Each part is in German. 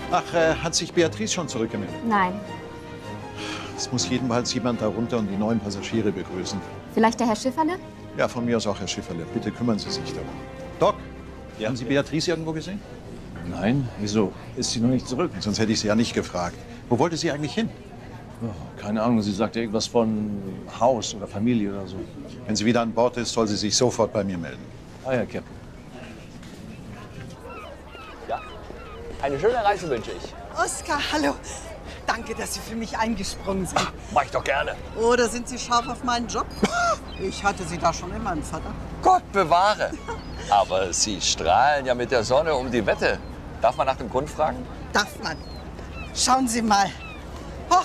Ach, hat sich Beatrice schon zurückgemeldet? Nein. Es muss jedenfalls jemand da runter und die neuen Passagiere begrüßen. Vielleicht der Herr Schifferle? Ja, von mir aus auch Herr Schifferle. Bitte kümmern Sie sich darum. Doc, haben Sie Beatrice irgendwo gesehen? Nein, wieso? Ist sie noch nicht zurück? Sonst hätte ich sie ja nicht gefragt. Wo wollte sie eigentlich hin? Oh, keine Ahnung, sie sagte irgendwas von Haus oder Familie oder so. Wenn sie wieder an Bord ist, soll sie sich sofort bei mir melden. Ah ja, Captain. Ja, eine schöne Reise wünsche ich. Oskar, hallo. Danke, dass Sie für mich eingesprungen sind. Mach ich doch gerne. Oder sind Sie scharf auf meinen Job? Ich hatte Sie da schon immer im Verdacht. Gott bewahre. Aber Sie strahlen ja mit der Sonne um die Wette. Darf man nach dem Grund fragen? Darf man. Schauen Sie mal. Hoch.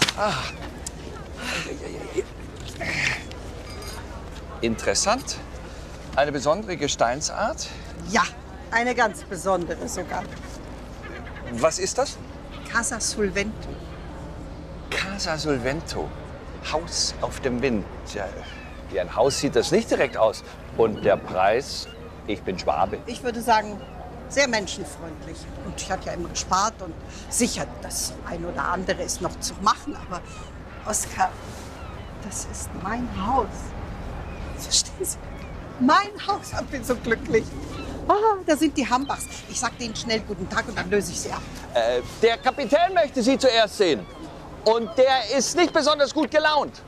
Interessant. Eine besondere Gesteinsart. Ja, eine ganz besondere sogar. Was ist das? Casa Solvento. Casa Solvento. Haus auf dem Wind. Ja, wie ein Haus sieht das nicht direkt aus. Und der Preis? Ich bin Schwabe. Ich würde sagen, sehr menschenfreundlich. Und ich hatte ja immer gespart und sicher, das ein oder andere ist noch zu machen. Aber Oskar, das ist mein Haus. Verstehen Sie? Mein Haus. Ich bin so glücklich. Ah, da sind die Hambachs. Ich sag denen schnell guten Tag und dann löse ich sie ab. Der Kapitän möchte Sie zuerst sehen. Und der ist nicht besonders gut gelaunt.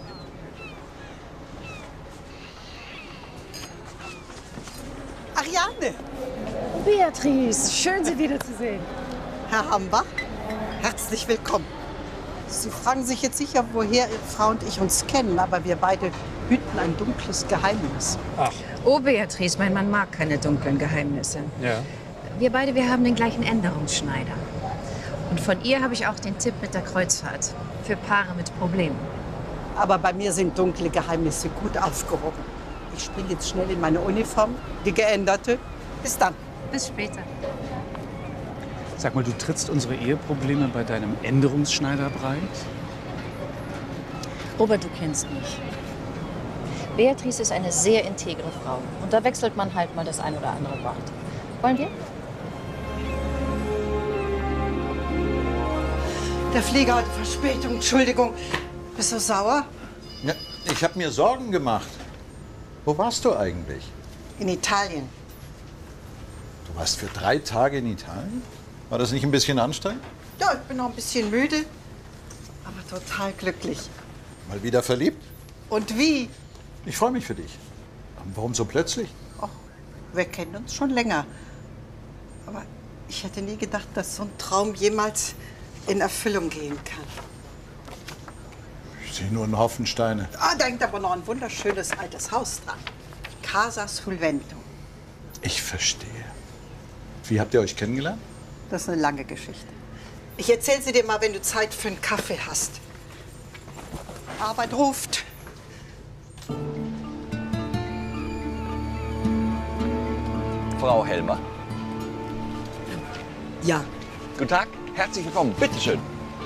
Ariane, Beatrice, schön, Sie wiederzusehen. Herr Hambach, herzlich willkommen. Sie fragen sich jetzt sicher, woher Ihre Frau und ich uns kennen, aber wir beide hüten ein dunkles Geheimnis. Oh, Beatrice, mein Mann mag keine dunklen Geheimnisse. Ja. Wir haben den gleichen Änderungsschneider. Und von ihr habe ich auch den Tipp mit der Kreuzfahrt. Für Paare mit Problemen. Aber bei mir sind dunkle Geheimnisse gut aufgehoben. Ich springe jetzt schnell in meine Uniform, die geänderte. Bis dann. Bis später. Sag mal, du trittst unsere Eheprobleme bei deinem Änderungsschneider breit? Robert, du kennst mich. Beatrice ist eine sehr integre Frau. Und da wechselt man halt mal das ein oder andere Wort. Wollen wir? Der Flieger hatte Verspätung. Entschuldigung. Bist du sauer? Ja, ich habe mir Sorgen gemacht. Wo warst du eigentlich? In Italien. Du warst für 3 Tage in Italien? War das nicht ein bisschen anstrengend? Ja, ich bin noch ein bisschen müde, aber total glücklich. Mal wieder verliebt? Und wie? Ich freue mich für dich. Warum so plötzlich? Och, wir kennen uns schon länger. Aber ich hätte nie gedacht, dass so ein Traum jemals in Erfüllung gehen kann. Ich sehe nur einen Haufen Steine. Ah, da hängt aber noch ein wunderschönes altes Haus dran. Casa Solvento. Ich verstehe. Wie habt ihr euch kennengelernt? Das ist eine lange Geschichte. Ich erzähle sie dir mal, wenn du Zeit für einen Kaffee hast. Arbeit ruft. Frau Helmer. Ja. Guten Tag, herzlich willkommen. Bitte schön.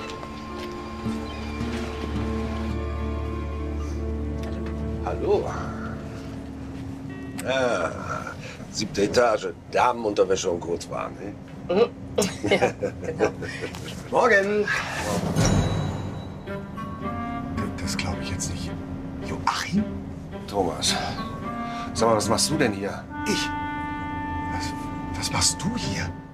Hallo. Ah, 7. Etage, Damenunterwäsche und Kurzwaren. Ne? Ja, genau. Morgen. Das glaube ich jetzt nicht. Joachim? Thomas, sag mal, was machst du denn hier? Ich? Was machst du hier?